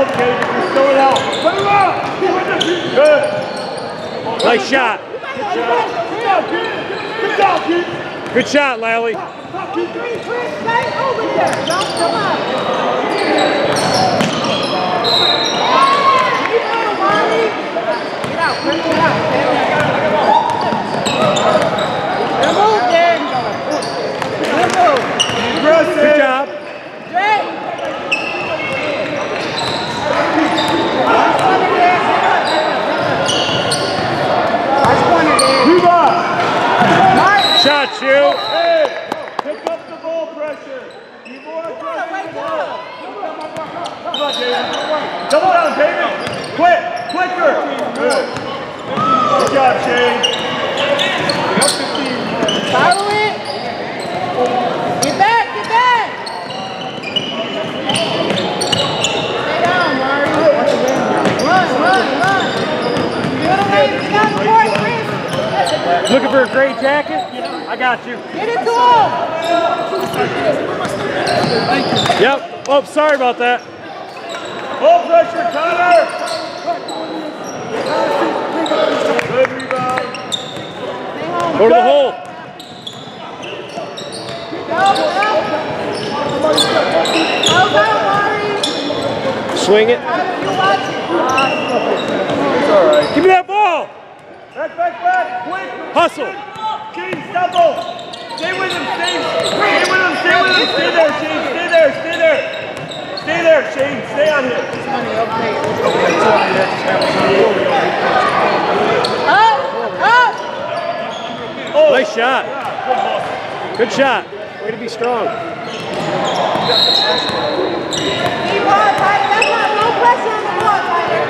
help, Kate. You're still in help. Put him up. Good. Nice shot. Good job, Keith. Good shot, Lally. Stay over there. Don't come out. Get out, Chris. Get out. Move there. Good job. Drake. Shot, shoot. Hey, pick up the ball pressure. Keep on pressing the ball. Come on, David. Double down, David. Quick, quicker. Good. Good job, Shane. Follow it. Get back, get back. Stay down, Mari. Run. Get away. Get out the court, Chris. Looking for a great jacket? I got you. Get it to him. Yep. Oh, sorry about that. Ball pressure, Connor. Good rebound. Go to the hole. Swing it. It's all right. Give me that ball. Back, quick. Hustle. Shane, double. Stay with him, Shane. Stay with him. Stay there, Shane. Stay there, Shane. Stay on him. Up. Oh. Nice shot. Good shot. Way to be strong. Keep on, Tyler. That's not no pressure on the ball, Tyler.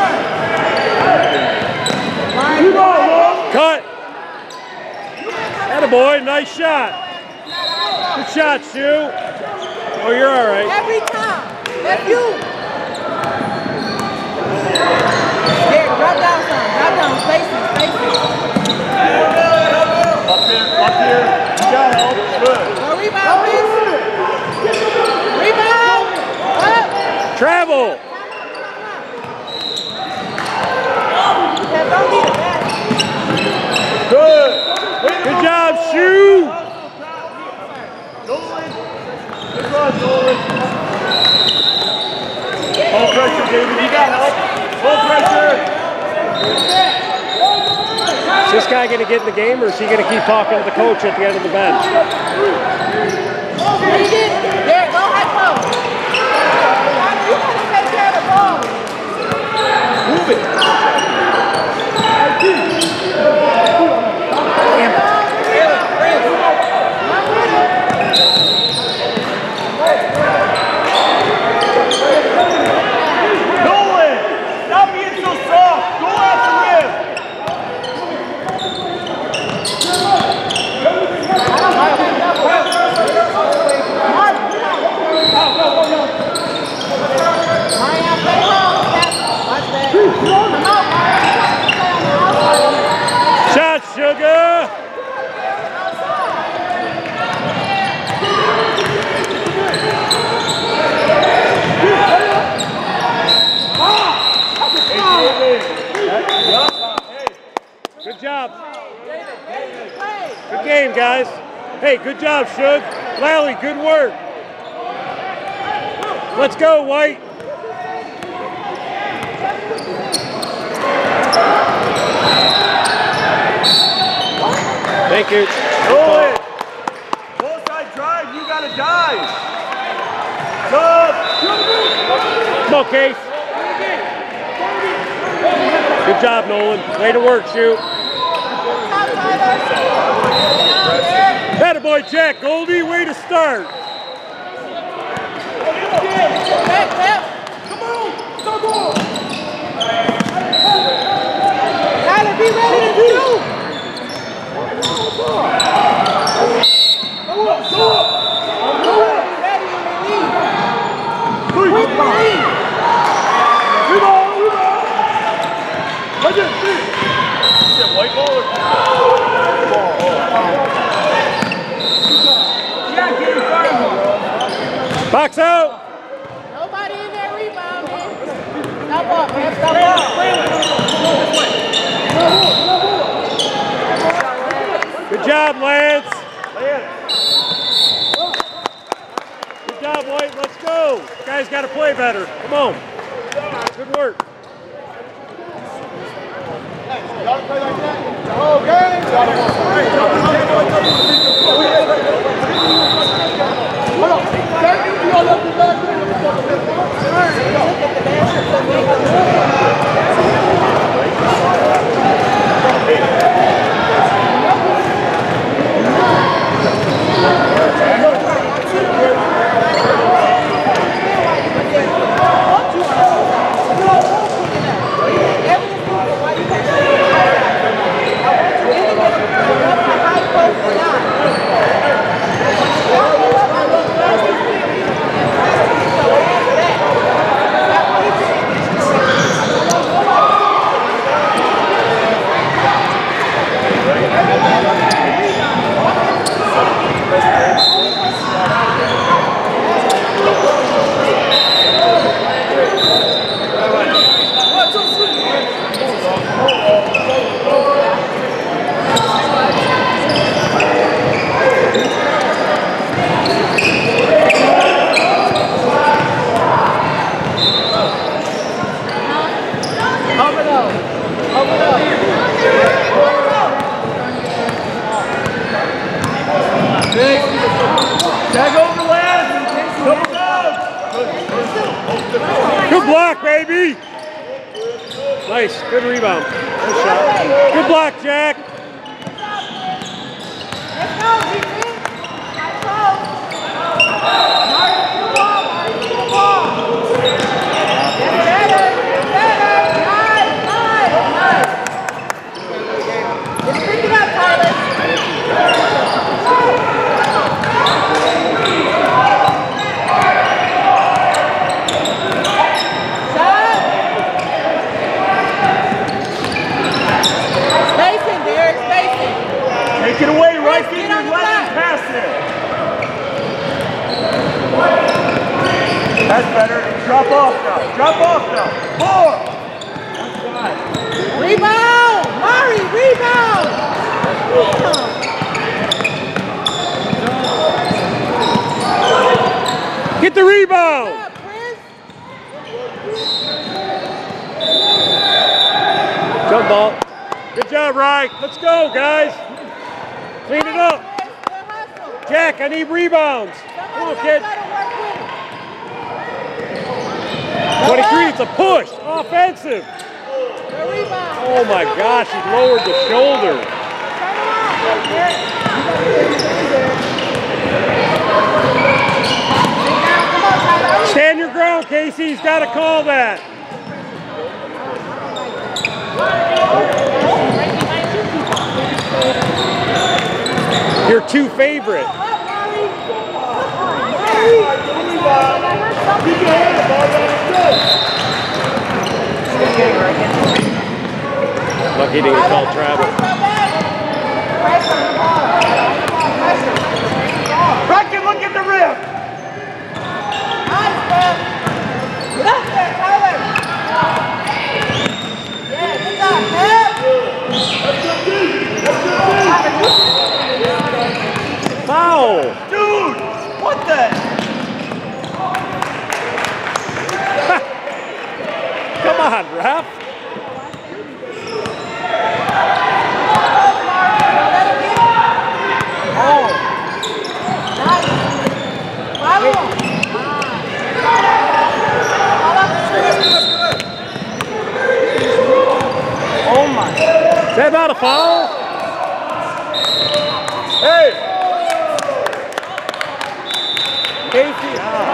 None. Cut. Attaboy, nice shot. Good shot, Sue. Oh, you're all right. Every time. That's you. There, drop down some. Drop down. Spaces. Up here. You got help. Good. Go rebound, Chris. Rebound. Up. Travel. Don't need a back. Good. Good job, Sue. Nolan. Good run, Nolan. Ball pressure, David. You got help. Ball pressure. Is this guy going to get in the game, or is he going to keep talking to the coach at the end of the bench? There, go high post. You gotta take care of the ball. Move it. Nolan, stop being so soft. Go after him. Shot, Sugar. Good job. Good game, guys. Hey, good job, Shug. Lally, good work. Let's go, White. Thank you. Nolan, full side drive, you gotta dive. Good. Come on, Case. Good job, Nolan. Way to work, shoot. Attaboy, Jack. Goldie, way to start. Come on, go. Tyler, be ready to shoot. White ball or Box out. Nobody in there rebounding. up, man. Step up. Good job, Lance. Good job, White. Let's go. You guys got to play better. Come on. Good work. Y'all play like that? The whole game? Hold on. You all up the back. Good block, baby. Nice. Good rebound. Good shot. Good block, Jack. Let's go, Let's go. Let's pick it up, Tyler. Take it away, right finger, let him pass it. That's better. Drop off now. Drop off now. 4. Rebound! Mari, rebound! Get the rebound. Jump ball. Good job, Rye. Let's go, guys. Clean it up. Jack, I need rebounds. Come on, kid. 23, it's a push. Offensive. Oh my gosh, he lowered the shoulder. Stand your ground, Casey. He's got to call that. Your 2 favorite. Lucky he didn't call Travis. Bracken, look at the rim. Nice, bro. Get up there, Tyler. Yeah, good job, man. Foul. Dude, what the? Come on, ref. Oh my. Is that not a foul? Hey. Casey.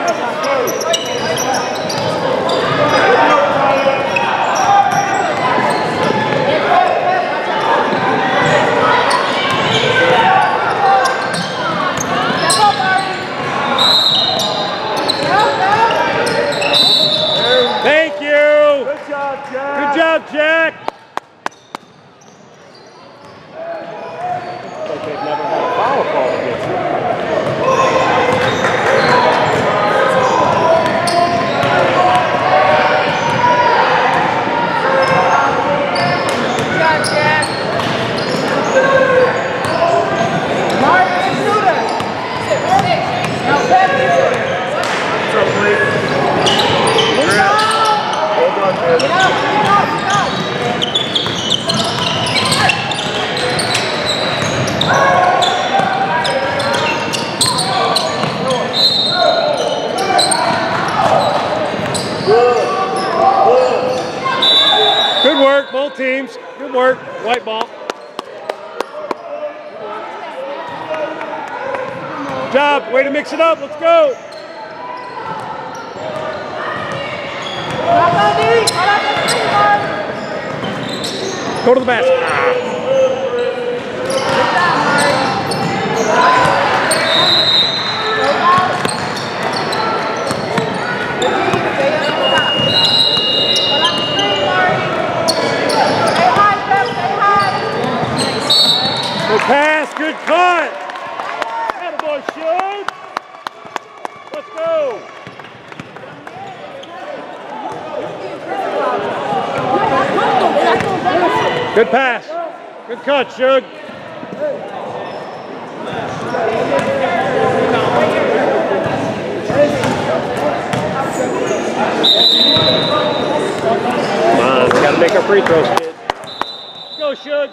Thank you. Good job, Jack. Good job, Jack. Like they've never had a foul call against them. Good work, both teams. Good work. White ball. Good job. Way to mix it up. Let's go. Go to the basket. Good pass, good cut. Attaboy, Shug. Let's go. Good pass. Good cut, Shug. Come on, we gotta make our free throws, kid. Go, Shug.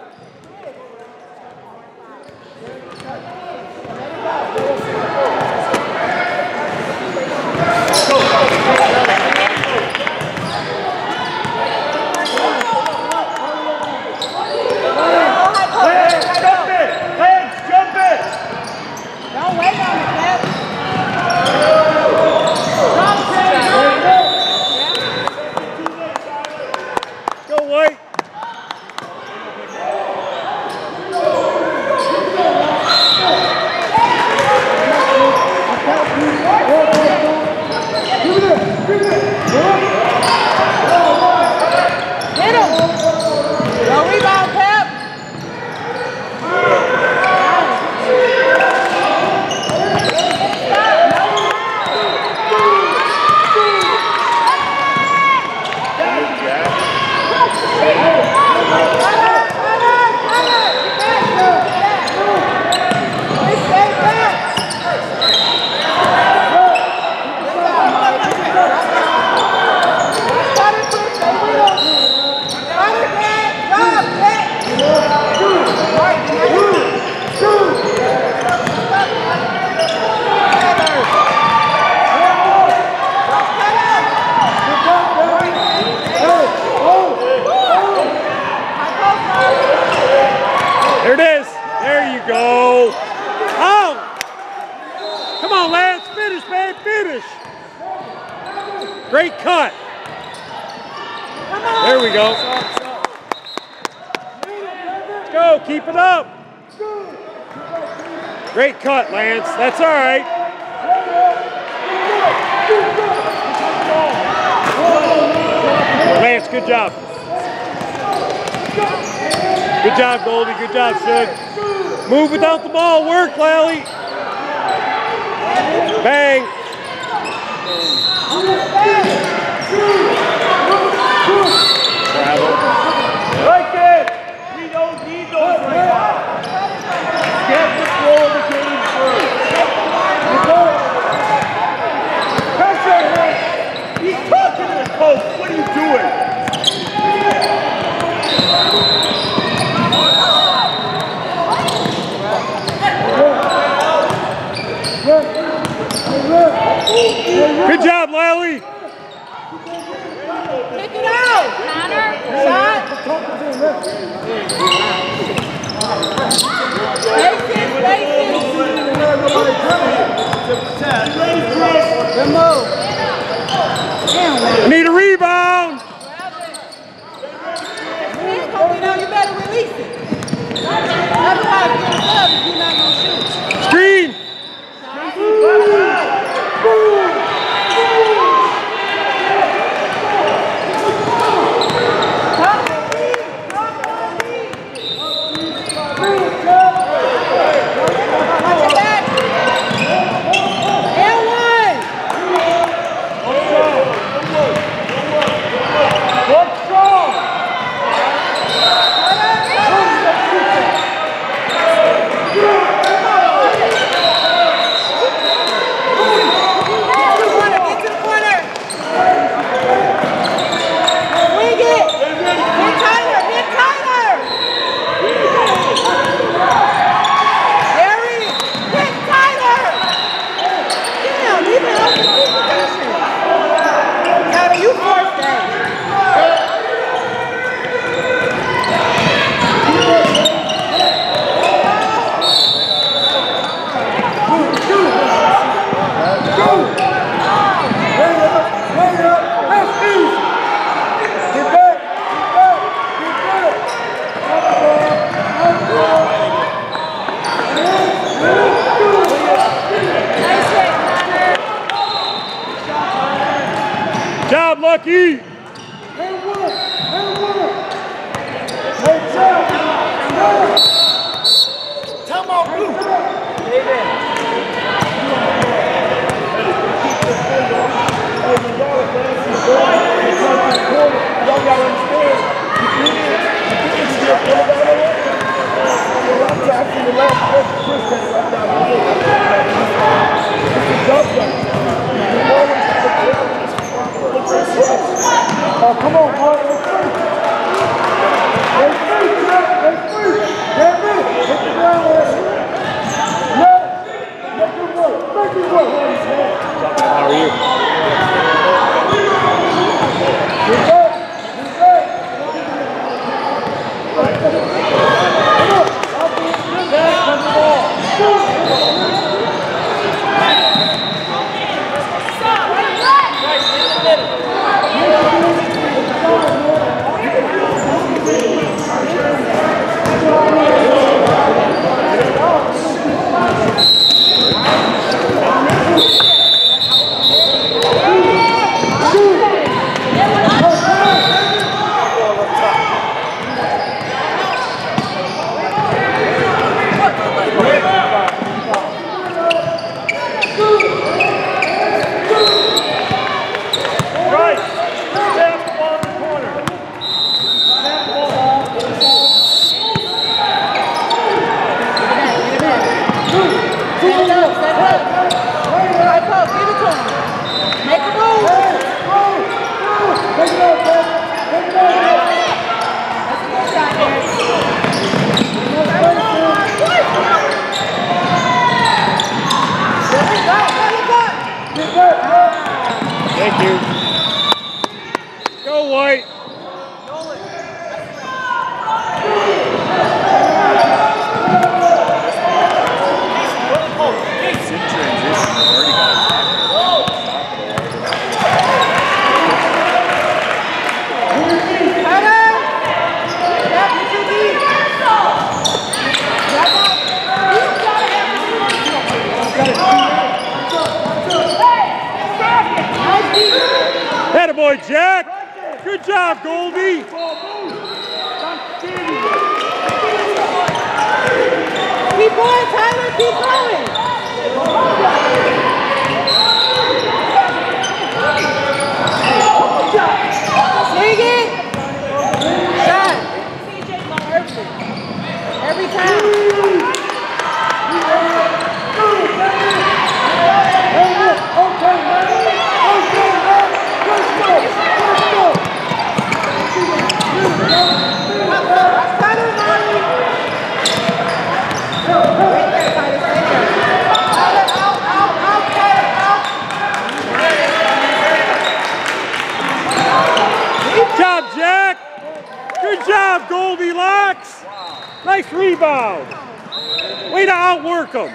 There it is. There you go. Oh! Come on, Lance. Finish, man. Finish. Great cut. There we go. Let's go. Keep it up. Great cut, Lance. That's all right. Lance, good job. Good job, Goldie. Good job, Shug. Move without the ball. Work, Lally. Bang. Travel. Like it. We don't need those right now. Get the flow of the game first. Pressure him. He's talking to the coach. What are you doing? Good job, Lally. Pick it out, Connor. Shot. Need a rebound. You better release it. Otherwise, you're in love if you're not going to shoot. Screen. job, Lucky. Time out, Blue. Y'all gotta understand. Oh, come on, boy. Let's free. Damn it. Hit the ground with it. Yeah. Make it work. How are you? Good job. Thank you. Go White. Attaboy, Jack. Good job, Goldie. Keep going, Tyler. Keep going. Swing it. Shot. Every time. Good job, Jack. Good job, Goldilocks. Nice rebound. Way to outwork them.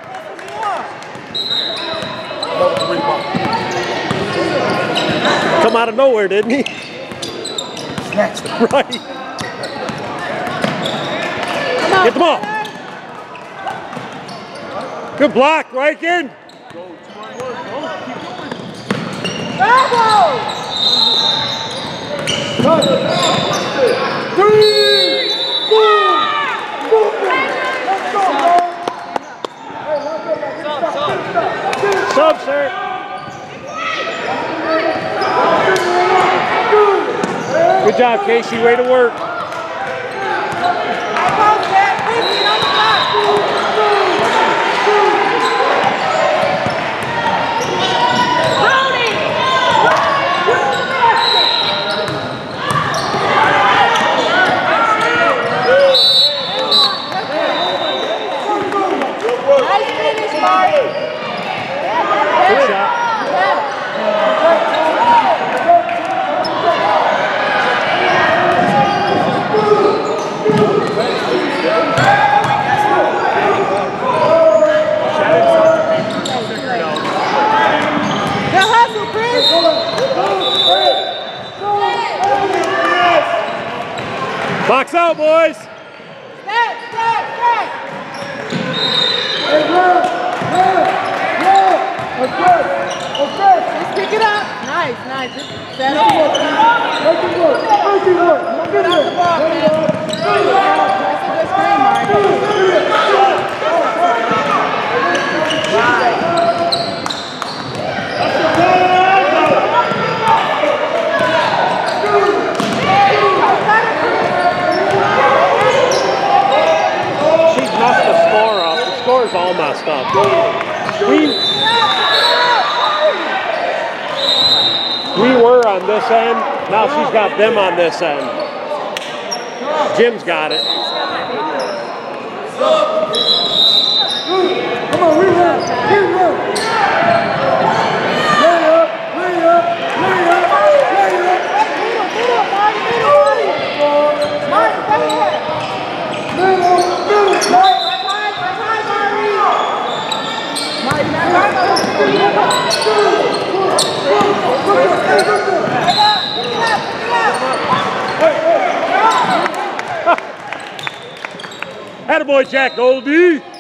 Come out of nowhere, didn't he? Snatched it. Right. Get them off. Good block, Riken. Bravo! 3, 2, 1. Sub, sir. Good job, Casey. Way to work. Good shot. Good hustle, Chris. Box out, boys. Back. Hey, run. Let's go. Just pick it up. Nice, nice. Just settle. Get out the ball, man. That's a good screen, Mark. She's messed the score up. The score's all messed up. We were on this end. Now she's got them on this end. Jim's got it. Come on, we run. Attaboy, Jack Goldie.